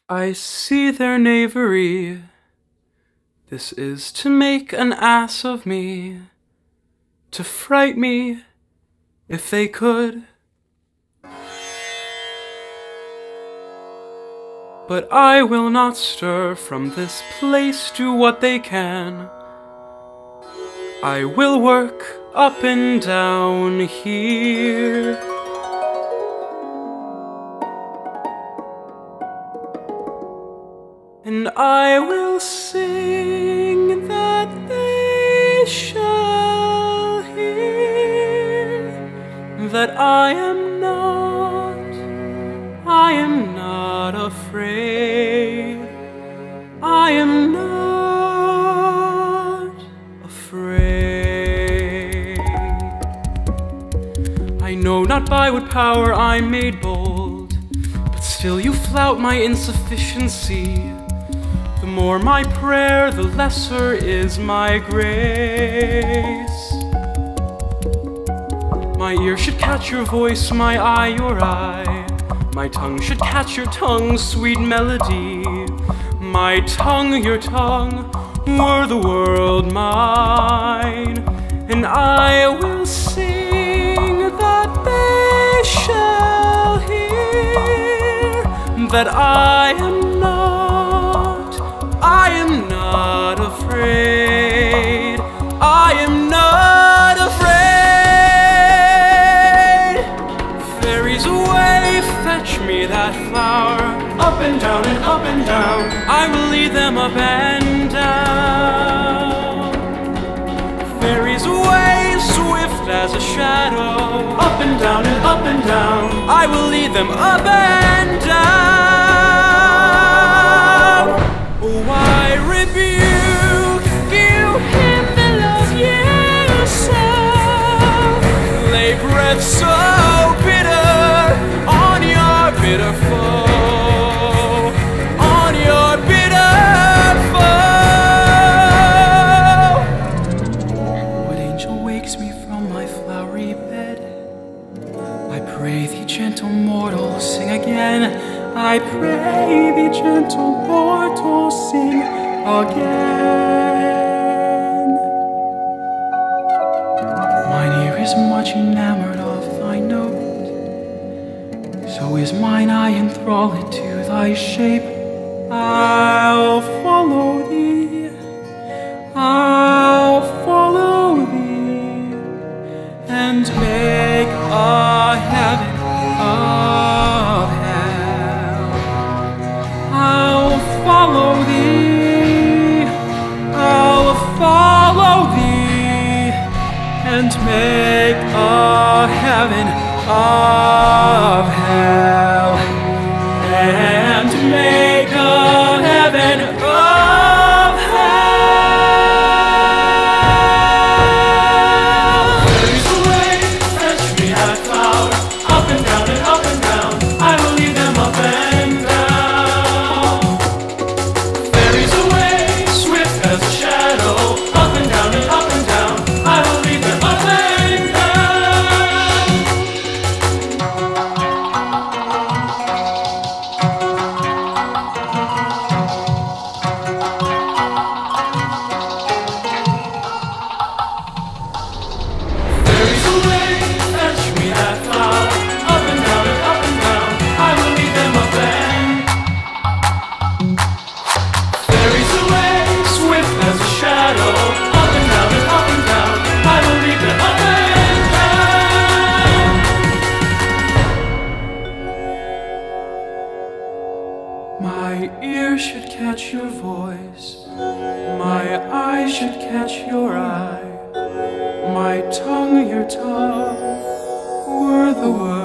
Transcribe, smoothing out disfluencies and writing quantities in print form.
I see their knavery. This is to make an ass of me, to fright me if they could. But I will not stir from this place, do what they can. I will work up and down here. And I will sing that they shall hear, that I am not afraid. I am not afraid. I know not by what power I'm made bold, but still you flout my insufficiency. The more my prayer, the lesser is my grace. My ear should catch your voice, my eye your eye. My tongue should catch your tongue's sweet melody. My tongue, your tongue, were the world mine. And I will sing that they shall hear, that I am not afraid. I am not afraid. Fairies away, fetch me that flower. Up and down and up and down, I will lead them up and down. Fairies away, swift as a shadow. Up and down and up and down, I will lead them up and down. Oh, I rebuke you, him that loves you so. Lay breath so bitter on your bitter foe, on your bitter foe. What angel wakes me from my flowery bed? I pray thee, gentle mortal, sing again. I pray thee, gentle mortal, sing again. Mine ear is much enamored of thy note, so is mine eye enthralled to thy shape. I'll follow thee, I'll follow thee, and make a heaven of hell. I'll follow thee, I'll follow thee, and make a heaven of hell, and make a heaven of hell. Fairies away, fetch me that flower. Up and down and up and down, I will lead them up and down. Fairies away, swift as a shadow. Up and down and up and down, I will lead them up and down. Fairies away, fetch me that flower. Up and down and up and down, I will lead them up and. Fairies away, swift as a shadow. Up and down and up and down, I will lead them up and down. My ear should catch your voice, my eye should catch your eye, my tongue, your tongue, were the words